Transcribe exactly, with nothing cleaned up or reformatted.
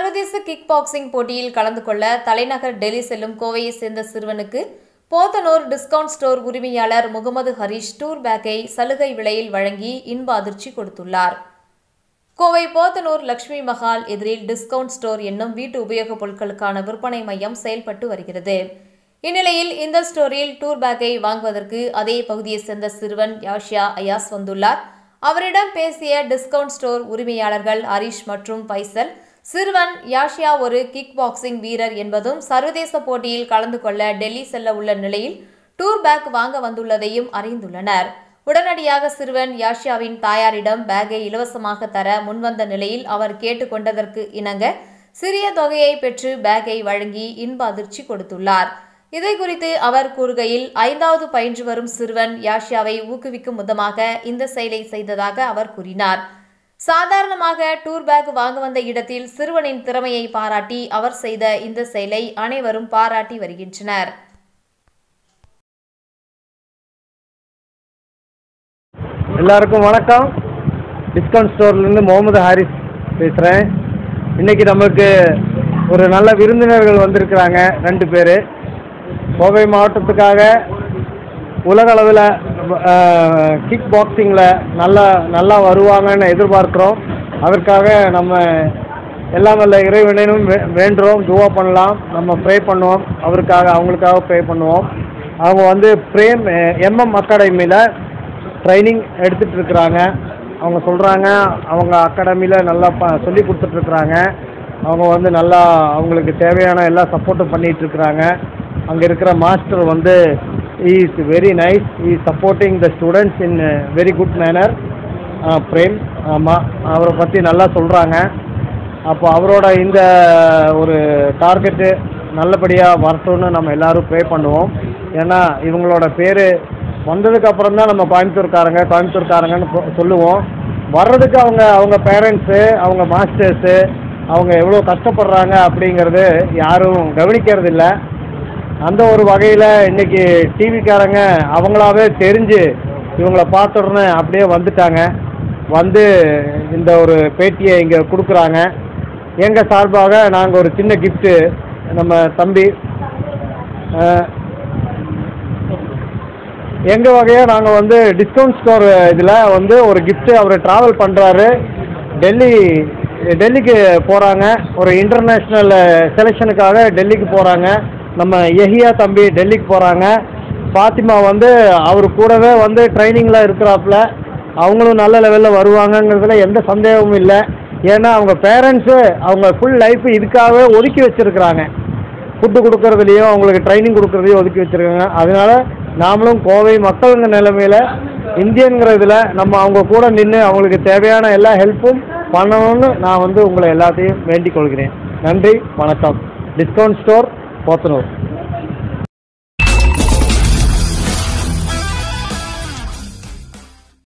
சர்வதேச kick boxing போட்டியில் கலந்து கொள்ள தலைநகர் டெல்லி செல்லும் கோவையை சேர்ந்த சிறுவனுக்கு போத்தனூர் டிஸ்கவுண்ட் ஸ்டோர் உரிமையாளர் முகமது ஹரீஷ் டூர் பேக்கை சலுகை விலையில் வழங்கி இன்ப அதிர்ச்சி கொடுத்துள்ளார். கோவை போத்தனூர் லட்சுமி மஹால் எதிரில் டிஸ்கவுண்ட் ஸ்டோர் என்னும் வீட்டு உபயோகப் பொருட்களுக்கான விற்பனை மையம் செயல்பட்டு வருகிறது. இந்நிலையில் இந்த ஸ்டோரில் டூர் பேக்கை வாங்குவதற்கு அதே பகுதியைச் சேர்ந்த சிறுவன் யாஷியா அயாஸ் வந்துள்ளார். அவரிடம் பேசிய டிஸ்கவுண்ட் ஸ்டோர் உரிமையாளர்கள் ஹரீஷ் மற்றும் பைசல், சிறுவன் யாஷியா ஒரு கிக் பாக்ஸிங் வீரர் என்பதும் சர்வதேச போட்டியில் கலந்து கொள்ள டெல்லி செல்ல உள்ள நிலையில் டூர் பேக் வாங்க வந்துள்ளதையும் அறிந்துள்ளனர். உடனடியாக சிறுவன் யாஷியாவின் தாயாரிடம் பேக்கை இலவசமாக தர முன்வந்த நிலையில் அவர் கேட்டுக்கொண்டதற்கு இணங்க சிறிய தொகையை பெற்று பேக்கை வழங்கி இன்ப அதிர்ச்சி கொடுத்துள்ளார். இதை குறித்து அவர் கூறுகையில், ஐந்தாவது பயின்று வரும் சிறுவன் யாஷியாவை ஊக்குவிக்கும் விதமாக இந்த செயலை செய்ததாக அவர் கூறினார். சாதாரணமாக டூர் பேக் வாங்க வந்த இடத்தில் சிறுவனின் திறமையை பாராட்டி அவர் செய்த இந்த செயலை அனைவரும் பாராட்டி வருகின்றனர். எல்லாருக்கும் வணக்கம். டிஸ்கவுண்ட் ஸ்டோர்லேருந்து முகமது ஹாரிஸ் பேசுகிறேன். இன்னைக்கு நமக்கு ஒரு நல்ல விருந்தினர்கள் வந்திருக்கிறாங்க. ரெண்டு பேர் கோவை மாவட்டத்துக்காக உலகளவில் கிக் பாக்ஸிங்கில் நல்லா நல்லா வருவாங்கன்னு எதிர்பார்க்குறோம். அதற்காக நம்ம எல்லாம் வல்ல இறைவனும் வேண்டுறோம், துவா பண்ணலாம், நம்ம ப்ரே பண்ணுவோம். அவருக்காக அவங்களுக்காக ப்ரே பண்ணுவோம். அவங்க வந்து பிரேம் எம்எம் அகாடமியில் ட்ரைனிங் எடுத்துகிட்டு இருக்கிறாங்க. அவங்க சொல்கிறாங்க அவங்க அகாடமியில் நல்லா ப சொல்லி கொடுத்துட்ருக்குறாங்க. அவங்க வந்து நல்லா அவங்களுக்கு தேவையான எல்லா சப்போர்ட்டும் பண்ணிகிட்ருக்குறாங்க. அங்கே இருக்கிற மாஸ்டர் வந்து is very nice, is supporting the students in very good manner. Prem, ஆமாம், அவரை பற்றி நல்லா சொல்கிறாங்க. அப்போ அவரோட இந்த ஒரு டார்கெட்டு நல்லபடியாக வரட்டும்னு நம்ம எல்லோரும் ப்ரே பண்ணுவோம். ஏன்னா இவங்களோட பேர் வந்ததுக்கப்புறம் தான் நம்ம கோயம்புத்தூர்காரங்க கோயம்புத்தூர்காரங்கன்னு சொல்லுவோம். வர்றதுக்கு அவங்க அவங்க பேரண்ட்ஸு, அவங்க மாஸ்டர்ஸு, அவங்க எவ்வளோ கஷ்டப்படுறாங்க அப்படிங்கிறது யாரும் கவனிக்கிறதில்ல. அந்த ஒரு வகையில் இன்றைக்கி டிவிக்காரங்க அவங்களாவே தெரிஞ்சு இவங்கள பார்த்துடனே அப்படியே வந்துட்டாங்க. வந்து இந்த ஒரு பேட்டியை இங்கே கொடுக்குறாங்க. எங்கள் சார்பாக நாங்கள் ஒரு சின்ன கிஃப்ட்டு நம்ம தம்பி எங்கள் வகையாக நாங்கள் வந்து டிஸ்கவுண்ட் ஸ்டோர் இதில் வந்து ஒரு கிஃப்ட்டு அவர் ட்ராவல் பண்ணுறாரு. டெல்லி டெல்லிக்கு போகிறாங்க. ஒரு இன்டர்நேஷ்னல் செலெக்ஷனுக்காக டெல்லிக்கு போகிறாங்க. நம்ம யஹியா தம்பி டெல்லிக்கு போகிறாங்க. ஃபாத்திமா வந்து அவர் கூடவே வந்து ட்ரைனிங்கில் இருக்கிறாப்புல. அவங்களும் நல்ல லெவலில் வருவாங்கங்கிறதுல எந்த சந்தேகமும் இல்லை. ஏன்னா அவங்க பேரண்ட்ஸு அவங்க ஃபுல் லைஃப் இதுக்காகவே ஒதுக்கி வச்சுருக்குறாங்க. ஃபுட்டு கொடுக்குறதுலையும் அவங்களுக்கு ட்ரைனிங் கொடுக்குறதையும் ஒதுக்கி வச்சுருக்காங்க. அதனால் நாமளும் கோவை மக்களுங்க நிலைமையில் இந்தியன்கிறதுல நம்ம அவங்க கூட நின்று அவங்களுக்கு தேவையான எல்லா ஹெல்ப்பும் பண்ணணும்னு நான் வந்து உங்களை எல்லாத்தையும் வேண்டிக் கொள்கிறேன். நன்றி, வணக்கம். Discount store Podanur.